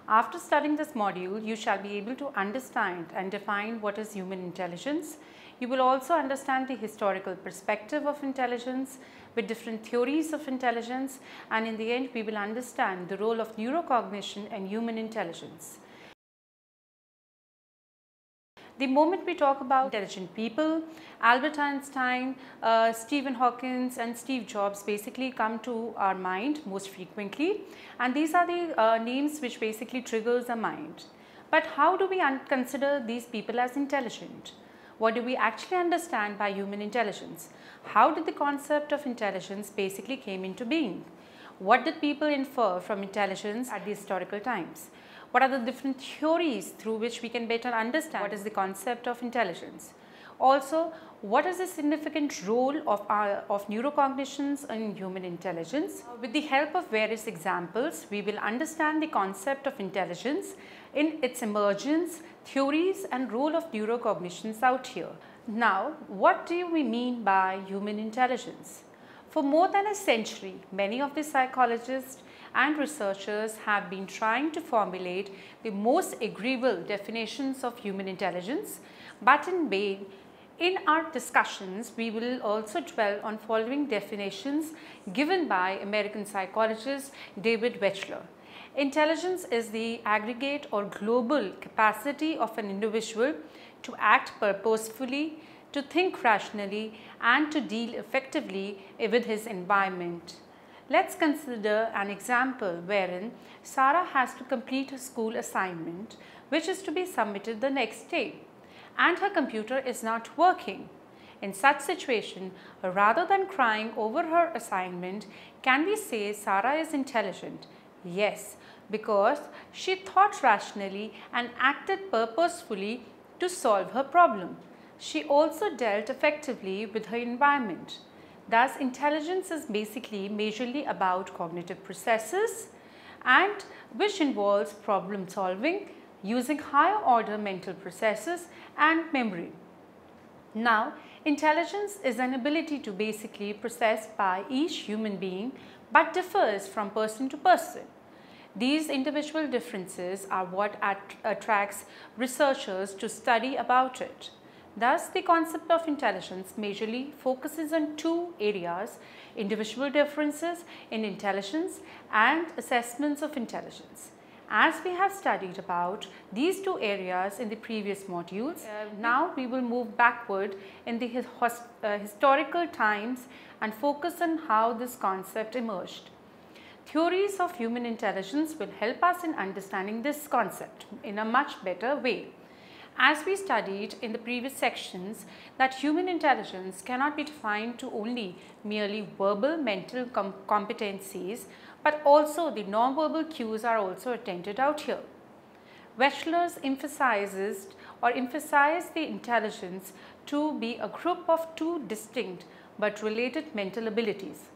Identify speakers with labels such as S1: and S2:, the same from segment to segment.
S1: After studying this module, you shall be able to understand and define what is human intelligence. You will also understand the historical perspective of intelligence with different theories of intelligence, and in the end we will understand the role of neurocognition and human intelligence. The moment we talk about intelligent people, Albert Einstein, Stephen Hawking and Steve Jobs basically come to our mind most frequently, and these are the names which basically triggers our mind. But how do we consider these people as intelligent? What do we actually understand by human intelligence? How did the concept of intelligence basically came into being? What did people infer from intelligence at the historical times? What are the different theories through which we can better understand what is the concept of intelligence? Also, what is the significant role of neurocognitions in human intelligence? With the help of various examples, we will understand the concept of intelligence in its emergence, theories and role of neurocognitions out here. Now, what do we mean by human intelligence? For more than a century, many of the psychologists and researchers have been trying to formulate the most agreeable definitions of human intelligence, but in vain. In our discussions, we will also dwell on following definitions given by American psychologist David Wechsler. Intelligence is the aggregate or global capacity of an individual to act purposefully, to think rationally, and to deal effectively with his environment. Let's consider an example wherein Sarah has to complete a school assignment which is to be submitted the next day, and her computer is not working. In such situation, rather than crying over her assignment, can we say Sarah is intelligent? Yes, because she thought rationally and acted purposefully to solve her problem. She also dealt effectively with her environment. Thus, intelligence is basically majorly about cognitive processes and which involves problem solving using higher order mental processes and memory. Now, intelligence is an ability to basically process by each human being but differs from person to person. These individual differences are what attracts researchers to study about it. Thus, the concept of intelligence majorly focuses on two areas: individual differences in intelligence and assessments of intelligence. As we have studied about these two areas in the previous modules, now we will move backward in the historical times and focus on how this concept emerged. Theories of human intelligence will help us in understanding this concept in a much better way. As we studied in the previous sections, that human intelligence cannot be defined to only merely verbal mental competencies, but also the non-verbal cues are also attended out here. Wechsler emphasized the intelligence to be a group of two distinct but related mental abilities.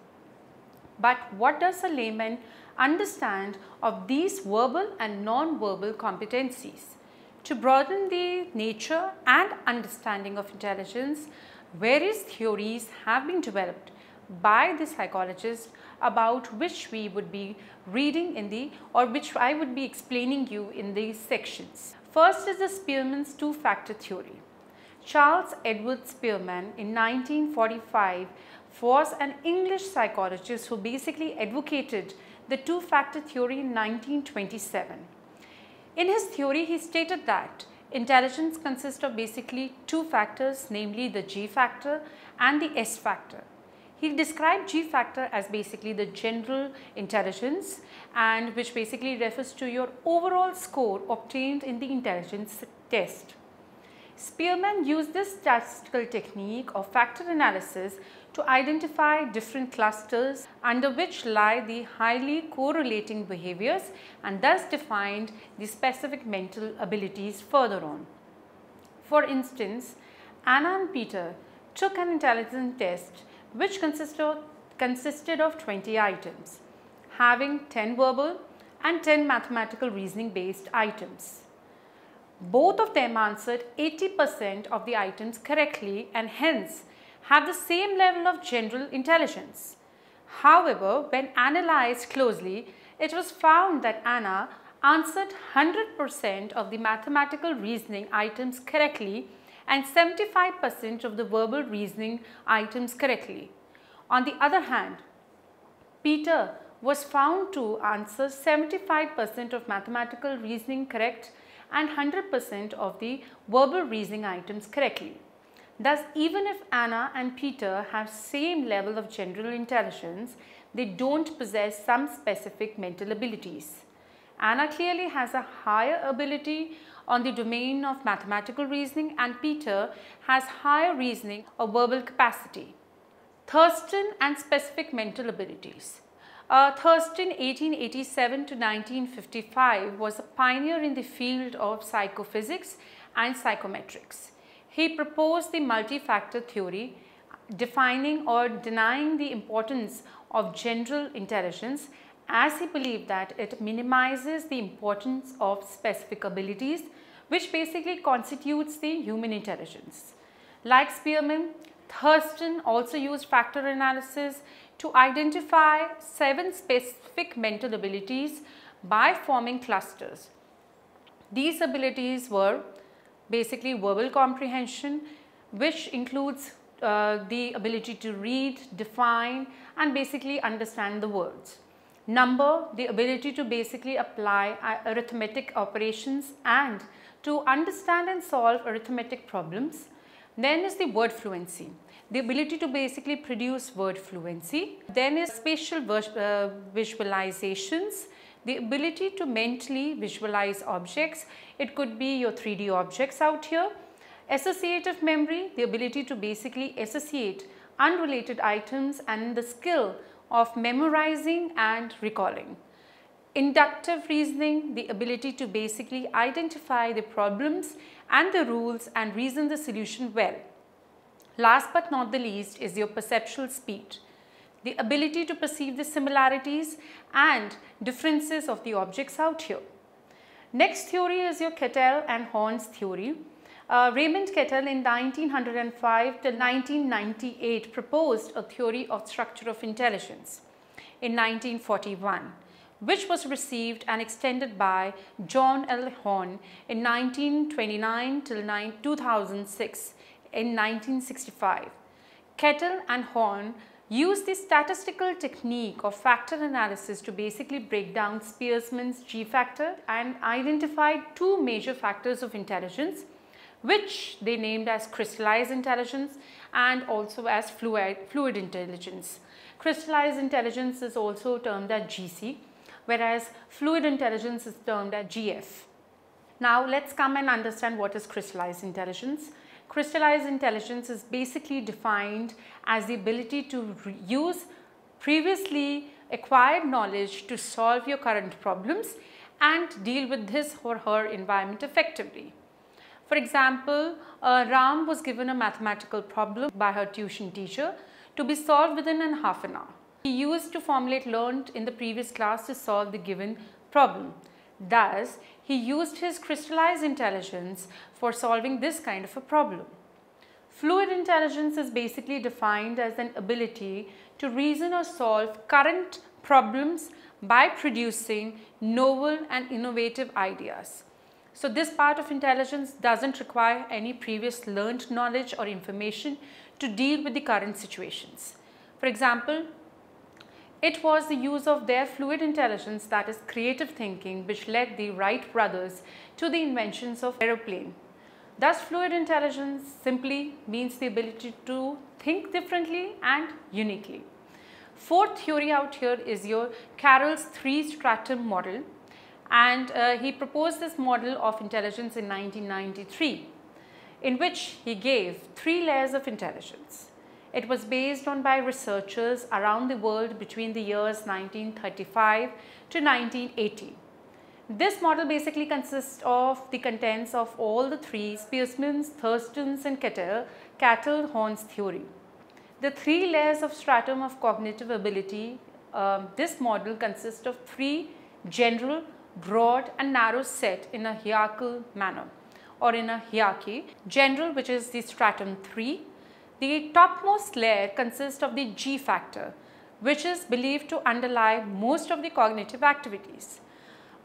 S1: But what does a layman understand of these verbal and non-verbal competencies? To broaden the nature and understanding of intelligence, various theories have been developed by the psychologists about which we would be reading which I would be explaining you in these sections. First is the Spearman's two-factor theory. Charles Edward Spearman in 1945 was an English psychologist who basically advocated the two-factor theory in 1927. In his theory, he stated that intelligence consists of basically two factors, namely the G factor and the S factor. He described G factor as basically the general intelligence, and which basically refers to your overall score obtained in the intelligence test. Spearman used this statistical technique of factor analysis to identify different clusters under which lie the highly correlating behaviors, and thus defined the specific mental abilities further on. For instance, Anna and Peter took an intelligence test which consisted of 20 items, having 10 verbal and 10 mathematical reasoning based items. Both of them answered 80% of the items correctly and hence have the same level of general intelligence. However, when analyzed closely, it was found that Anna answered 100% of the mathematical reasoning items correctly and 75% of the verbal reasoning items correctly. On the other hand, Peter was found to answer 75% of mathematical reasoning correct and 100% of the verbal reasoning items correctly. Thus, even if Anna and Peter have same level of general intelligence, they don't possess some specific mental abilities. Anna clearly has a higher ability on the domain of mathematical reasoning and Peter has higher reasoning or verbal capacity. Thurston and specific mental abilities. Thurston 1887 to 1955 was a pioneer in the field of psychophysics and psychometrics. He proposed the multi-factor theory, defining or denying the importance of general intelligence, as he believed that it minimizes the importance of specific abilities, which basically constitutes the human intelligence. Like Spearman, Thurston also used factor analysis to identify 7 specific mental abilities by forming clusters. These abilities were basically verbal comprehension, which includes the ability to read, define and basically understand the words. Number, the ability to basically apply arithmetic operations and to understand and solve arithmetic problems. Then is the word fluency, the ability to basically produce word fluency. Then is spatial visualizations, the ability to mentally visualize objects. It could be your 3D objects out here. Associative memory, the ability to basically associate unrelated items and the skill of memorizing and recalling. Inductive reasoning, the ability to basically identify the problems and the rules and reason the solution well. Last but not the least is your perceptual speed, the ability to perceive the similarities and differences of the objects out here. Next theory is your Cattell and Horn's theory. Raymond Cattell in 1905 till 1998 proposed a theory of structure of intelligence in 1941, which was received and extended by John L. Horn in 1929 till 2006 in 1965. Cattell and Horn used the statistical technique of factor analysis to basically break down Spearman's G factor and identified 2 major factors of intelligence, which they named as crystallized intelligence and also as fluid intelligence. Crystallized intelligence is also termed as GC, whereas fluid intelligence is termed as GF. Now let's come and understand what is crystallized intelligence. Crystallized intelligence is basically defined as the ability to use previously acquired knowledge to solve your current problems and deal with his or her environment effectively. For example, Ram was given a mathematical problem by her tuition teacher to be solved within half an hour. He used to formulate learned in the previous class to solve the given problem. Thus, he used his crystallized intelligence for solving this kind of a problem. Fluid intelligence is basically defined as an ability to reason or solve current problems by producing novel and innovative ideas. So this part of intelligence doesn't require any previous learned knowledge or information to deal with the current situations. For example, it was the use of their fluid intelligence, that is creative thinking, which led the Wright brothers to the inventions of aeroplane. Thus, fluid intelligence simply means the ability to think differently and uniquely. Fourth theory out here is your Carroll's 3-stratum model, and he proposed this model of intelligence in 1993, in which he gave 3 layers of intelligence. It was based on by researchers around the world between the years 1935 to 1980. This model basically consists of the contents of all the 3 Spearman's, Thurston's and Cattell-Horn's theory. The 3 layers of stratum of cognitive ability, this model consists of 3 general, broad and narrow set in a hierarchical manner or in a hierarchy. General, which is the stratum 3. The topmost layer consists of the G factor, which is believed to underlie most of the cognitive activities.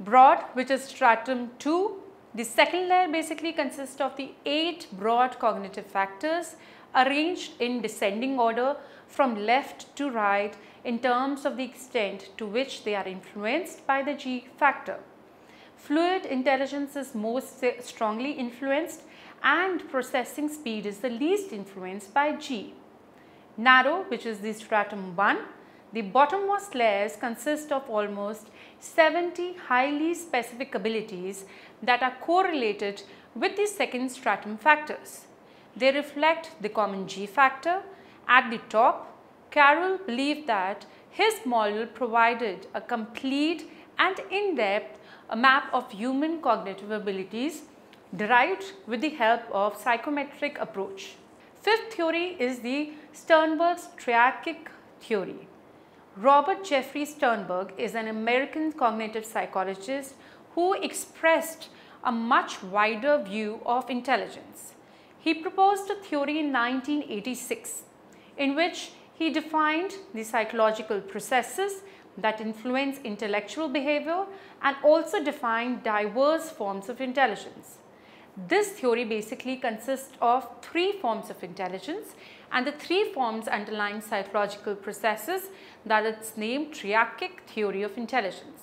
S1: Broad, which is stratum 2. The second layer basically consists of the 8 broad cognitive factors arranged in descending order from left to right in terms of the extent to which they are influenced by the G factor. Fluid intelligence is most strongly influenced and processing speed is the least influenced by G. Narrow, which is the stratum 1, the bottommost layers consist of almost 70 highly specific abilities that are correlated with the second stratum factors. They reflect the common G factor. At the top, Carroll believed that his model provided a complete and in-depth map of human cognitive abilities derived with the help of psychometric approach. Fifth theory is the Sternberg's triarchic theory. Robert Jeffrey Sternberg is an American cognitive psychologist who expressed a much wider view of intelligence. He proposed a theory in 1986 in which he defined the psychological processes that influence intellectual behavior and also defined diverse forms of intelligence. This theory basically consists of 3 forms of intelligence, and the 3 forms underlying psychological processes that it's named triarchic theory of intelligence.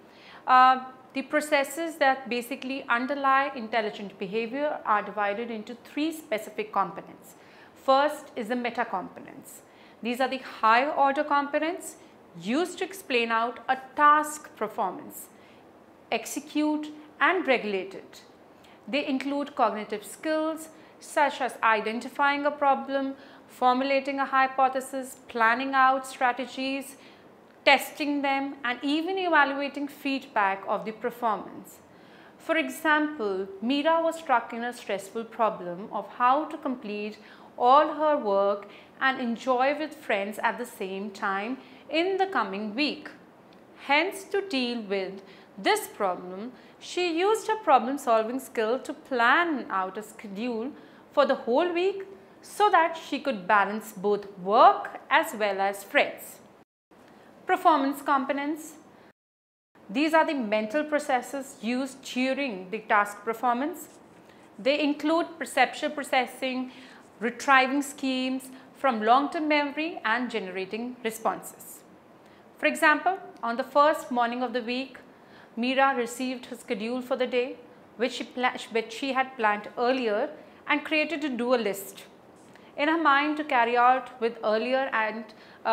S1: The processes that basically underlie intelligent behavior are divided into 3 specific components. First is the meta components. These are the higher order components used to explain out a task performance, execute and regulate it. They include cognitive skills such as identifying a problem, formulating a hypothesis, planning out strategies, testing them and even evaluating feedback of the performance. For example, Meera was stuck in a stressful problem of how to complete all her work and enjoy with friends at the same time in the coming week. Hence, to deal with this problem, she used her problem-solving skill to plan out a schedule for the whole week so that she could balance both work as well as friends. Performance components. These are the mental processes used during the task performance. They include perceptual processing, retrieving schemes from long-term memory and generating responses. For example, on the first morning of the week, Meera received her schedule for the day, which she had planned earlier and created a do-a list in her mind to carry out with earlier and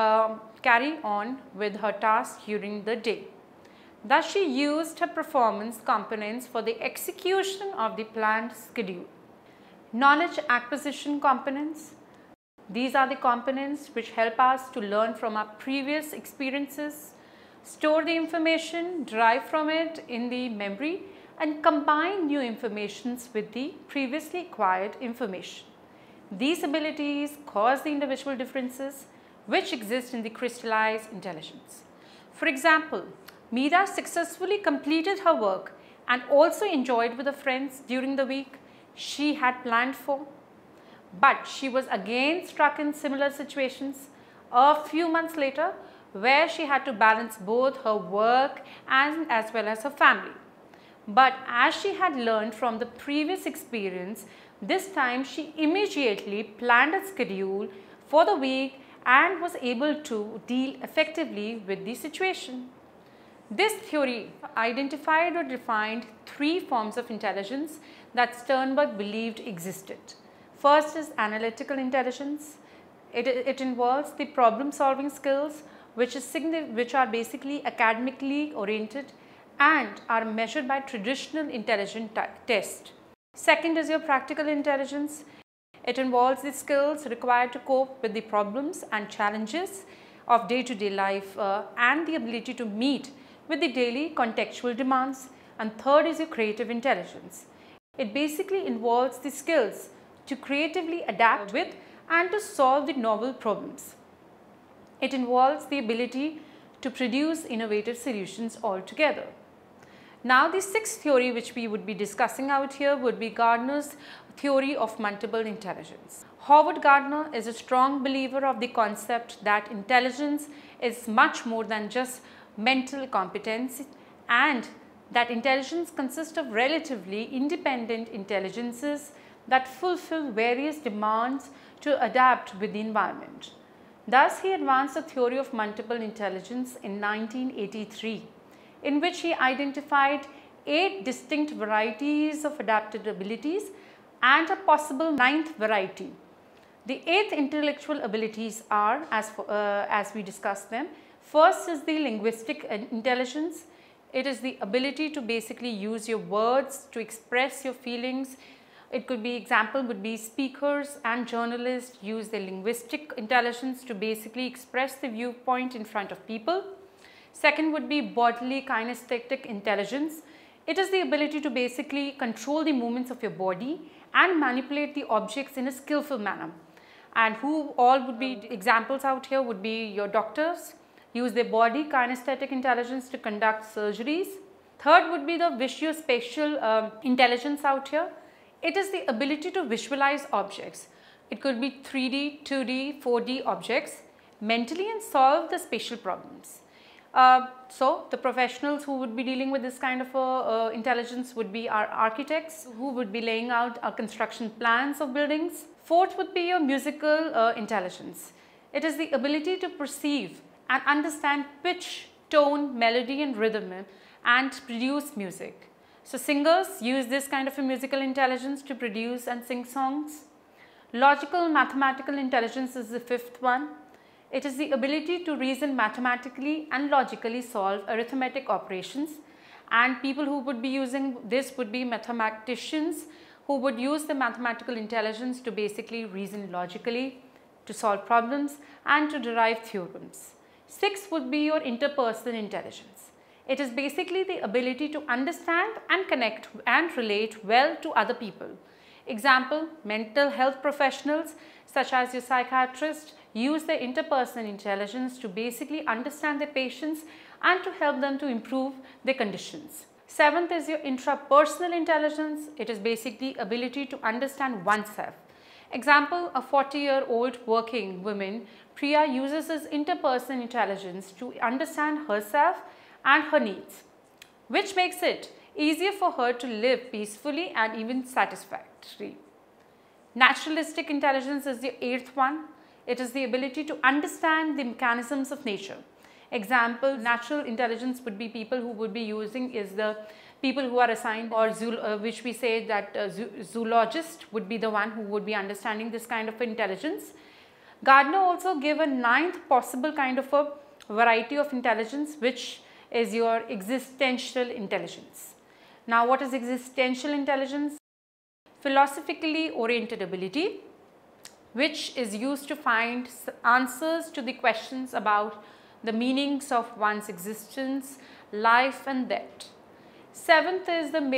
S1: carry on with her tasks during the day. Thus, she used her performance components for the execution of the planned schedule. Knowledge acquisition components. These are the components which help us to learn from our previous experiences, store the information derived from it in the memory and combine new informations with the previously acquired information. These abilities cause the individual differences which exist in the crystallized intelligence. For example, Meera successfully completed her work and also enjoyed with her friends during the week she had planned for. But she was again struck in similar situations a few months later where she had to balance both her work and as well as her family. But as she had learned from the previous experience, this time she immediately planned a schedule for the week and was able to deal effectively with the situation. This theory identified or defined 3 forms of intelligence that Sternberg believed existed. First is analytical intelligence. It involves the problem-solving skills which are basically academically oriented and are measured by traditional intelligence tests. Second is your practical intelligence. It involves the skills required to cope with the problems and challenges of day-to-day life and the ability to meet with the daily contextual demands. And third is your creative intelligence. It basically involves the skills to creatively adapt with and to solve the novel problems. It involves the ability to produce innovative solutions altogether. Now, the sixth theory which we would be discussing out here would be Gardner's theory of multiple intelligence. Howard Gardner is a strong believer of the concept that intelligence is much more than just mental competence and that intelligence consists of relatively independent intelligences that fulfill various demands to adapt with the environment. Thus, he advanced the theory of multiple intelligence in 1983, in which he identified 8 distinct varieties of adaptive abilities and a possible 9th variety. The 8 intellectual abilities are, as we discussed them, first is the linguistic intelligence. It is the ability to basically use your words to express your feelings. It could be, example would be speakers and journalists use their linguistic intelligence to basically express the viewpoint in front of people. Second would be bodily kinesthetic intelligence. It is the ability to basically control the movements of your body and manipulate the objects in a skillful manner. And who all would be examples out here would be your doctors, use their body kinesthetic intelligence to conduct surgeries. Third would be the visuospatial intelligence out here. It is the ability to visualize objects. It could be 3D, 2D, 4D objects mentally and solve the spatial problems. So, the professionals who would be dealing with this kind of intelligence would be our architects who would be laying out construction plans of buildings. Fourth would be your musical intelligence. It is the ability to perceive and understand pitch, tone, melody and rhythm and produce music. So, singers use this kind of a musical intelligence to produce and sing songs. Logical mathematical intelligence is the fifth one. It is the ability to reason mathematically and logically solve arithmetic operations, and people who would be using this would be mathematicians who would use the mathematical intelligence to basically reason logically, to solve problems and to derive theorems. Sixth would be your interpersonal intelligence. It is basically the ability to understand and connect and relate well to other people. Example, mental health professionals such as your psychiatrist use their interpersonal intelligence to basically understand their patients and to help them to improve their conditions. Seventh is your intrapersonal intelligence. It is basically ability to understand oneself. Example, a 40-year-old working woman, Priya, uses his interpersonal intelligence to understand herself and her needs, which makes it easier for her to live peacefully and even satisfactory. Naturalistic intelligence is the eighth one. It is the ability to understand the mechanisms of nature. Example, natural intelligence would be people who would be using is the people who are assigned or which we say that zoologist would be the one who would be understanding this kind of intelligence. Gardner also gave a ninth possible kind of a variety of intelligence, which is your existential intelligence. Now, what is existential intelligence? Philosophically oriented ability, which is used to find answers to the questions about the meanings of one's existence, life and death. Seventh is the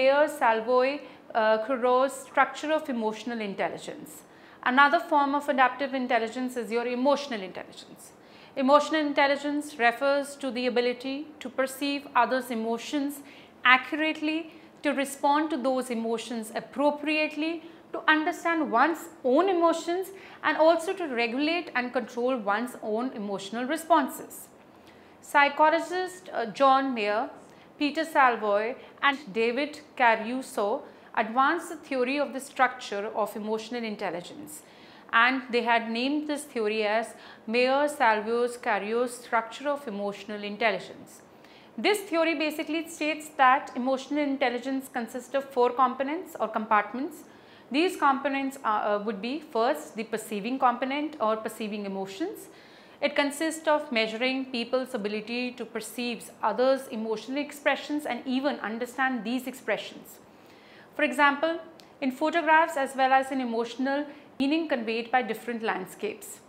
S1: Meyer-Salvoy-Kuros structure of emotional intelligence. Another form of adaptive intelligence is your emotional intelligence. Emotional intelligence refers to the ability to perceive others' emotions accurately, to respond to those emotions appropriately, to understand one's own emotions and also to regulate and control one's own emotional responses. Psychologists John Mayer, Peter Salvoy and David Caruso advanced the theory of the structure of emotional intelligence, and they had named this theory as Mayer-Salvoy-Caruso structure of emotional intelligence. This theory basically states that emotional intelligence consists of 4 components or compartments. These components would be first the perceiving component or perceiving emotions. It consists of measuring people's ability to perceive others' emotional expressions and even understand these expressions. For example, in photographs as well as in emotional meaning conveyed by different landscapes.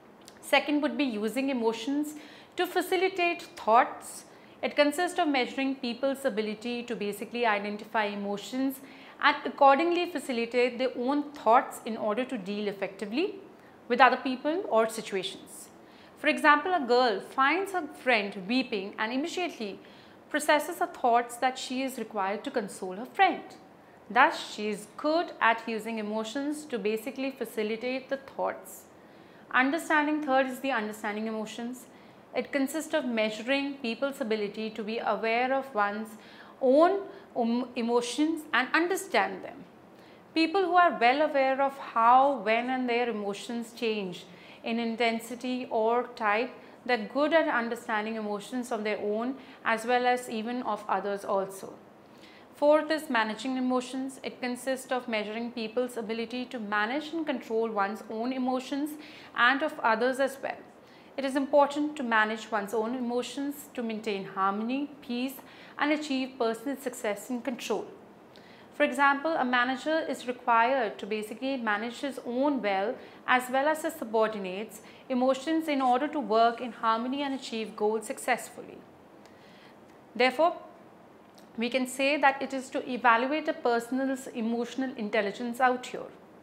S1: Second would be using emotions to facilitate thoughts. It consists of measuring people's ability to basically identify emotions and accordingly facilitate their own thoughts in order to deal effectively with other people or situations. For example, a girl finds her friend weeping and immediately processes her thoughts that she is required to console her friend. Thus, she is good at using emotions to basically facilitate the thoughts. Understanding third is the understanding emotions. It consists of measuring people's ability to be aware of one's own emotions and understand them. People who are well aware of how, when and their emotions change in intensity or type, they're good at understanding emotions of their own as well as even of others also. Fourth is managing emotions. It consists of measuring people's ability to manage and control one's own emotions and of others as well. It is important to manage one's own emotions to maintain harmony, peace and achieve personal success and control. For example, a manager is required to basically manage his own well as his subordinates' emotions in order to work in harmony and achieve goals successfully. Therefore, we can say that it is to evaluate a person's emotional intelligence out here.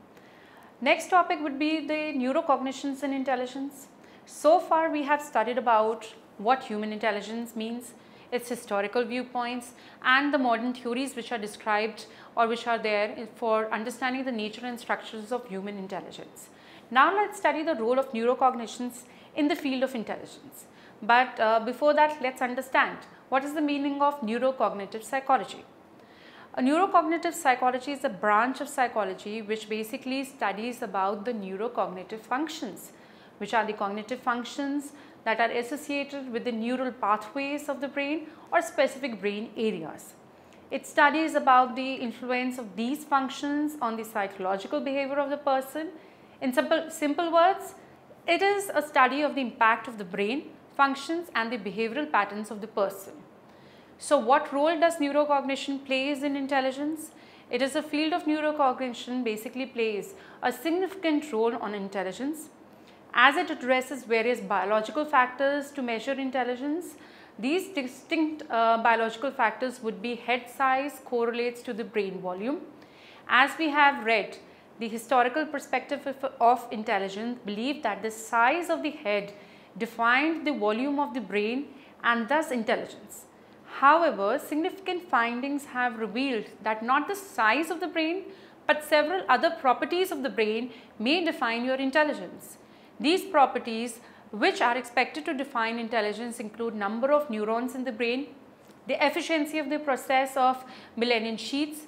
S1: Next topic would be the neurocognitions in intelligence. So far we have studied about what human intelligence means, its historical viewpoints and the modern theories which are described or which are there for understanding the nature and structures of human intelligence. Now let's study the role of neurocognitions in the field of intelligence. But before that, let's understand what is the meaning of neurocognitive psychology. A neurocognitive psychology is a branch of psychology which basically studies about the neurocognitive functions, which are the cognitive functions that are associated with the neural pathways of the brain or specific brain areas. It studies about the influence of these functions on the psychological behavior of the person. In simple words, it is a study of the impact of the brain functions and the behavioral patterns of the person. So what role does neurocognition plays in intelligence? It is a field of neurocognition basically plays a significant role on intelligence as it addresses various biological factors to measure intelligence. These distinct biological factors would be head size correlates to the brain volume. As we have read, the historical perspective of intelligence believed that the size of the head defined the volume of the brain and thus intelligence. However, significant findings have revealed that not the size of the brain but several other properties of the brain may define your intelligence. These properties which are expected to define intelligence include number of neurons in the brain, the efficiency of the process of Mendelian sheets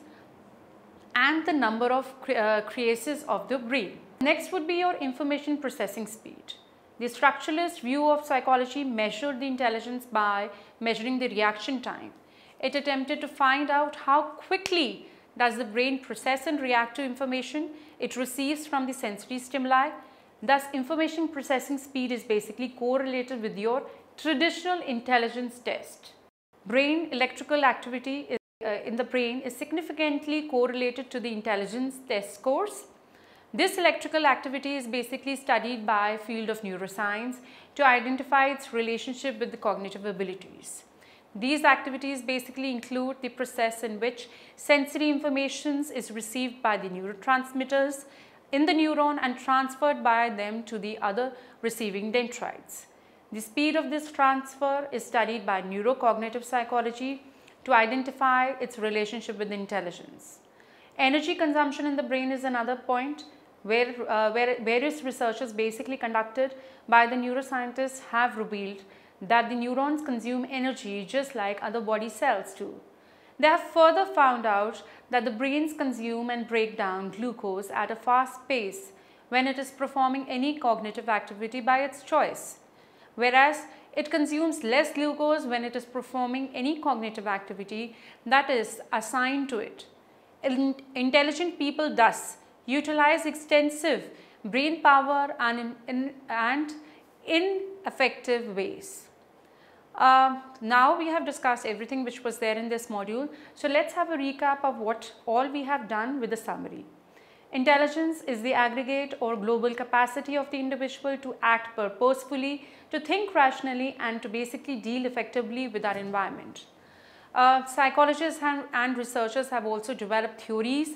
S1: and the number of creases of the brain. Next would be your information processing speed. The structuralist view of psychology measured the intelligence by measuring the reaction time. It attempted to find out how quickly does the brain process and react to information it receives from the sensory stimuli. Thus, information processing speed is basically correlated with your traditional intelligence test. Brain electrical activity in the brain is significantly correlated to the intelligence test scores. This electrical activity is basically studied by field of neuroscience to identify its relationship with the cognitive abilities. These activities basically include the process in which sensory information is received by the neurotransmitters in the neuron and transferred by them to the other receiving dendrites. The speed of this transfer is studied by neurocognitive psychology to identify its relationship with intelligence. Energy consumption in the brain is another point where various researchers basically conducted by the neuroscientists have revealed that the neurons consume energy just like other body cells do. They have further found out that the brains consume and break down glucose at a fast pace when it is performing any cognitive activity by its choice, whereas it consumes less glucose when it is performing any cognitive activity that is assigned to it. Intelligent people thus utilize extensive brain power and in effective ways. Now we have discussed everything which was there in this module. So let's have a recap of what all we have done with the summary. Intelligence is the aggregate or global capacity of the individual to act purposefully, to think rationally and to basically deal effectively with our environment. Psychologists and researchers have also developed theories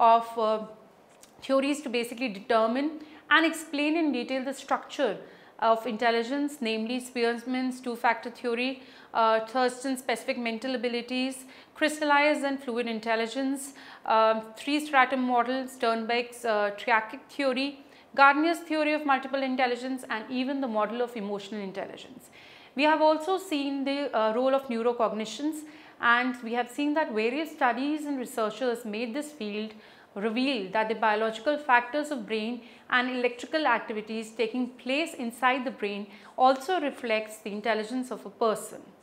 S1: to basically determine and explain in detail the structure of intelligence, namely Spearman's two-factor theory, Thurston's specific mental abilities, crystallized and fluid intelligence, three-stratum model, Sternberg's triarchic theory, Gardner's theory of multiple intelligence, and even the model of emotional intelligence. We have also seen the role of neurocognitions and we have seen that various studies and researchers made this field reveal that the biological factors of brain and electrical activities taking place inside the brain also reflects the intelligence of a person.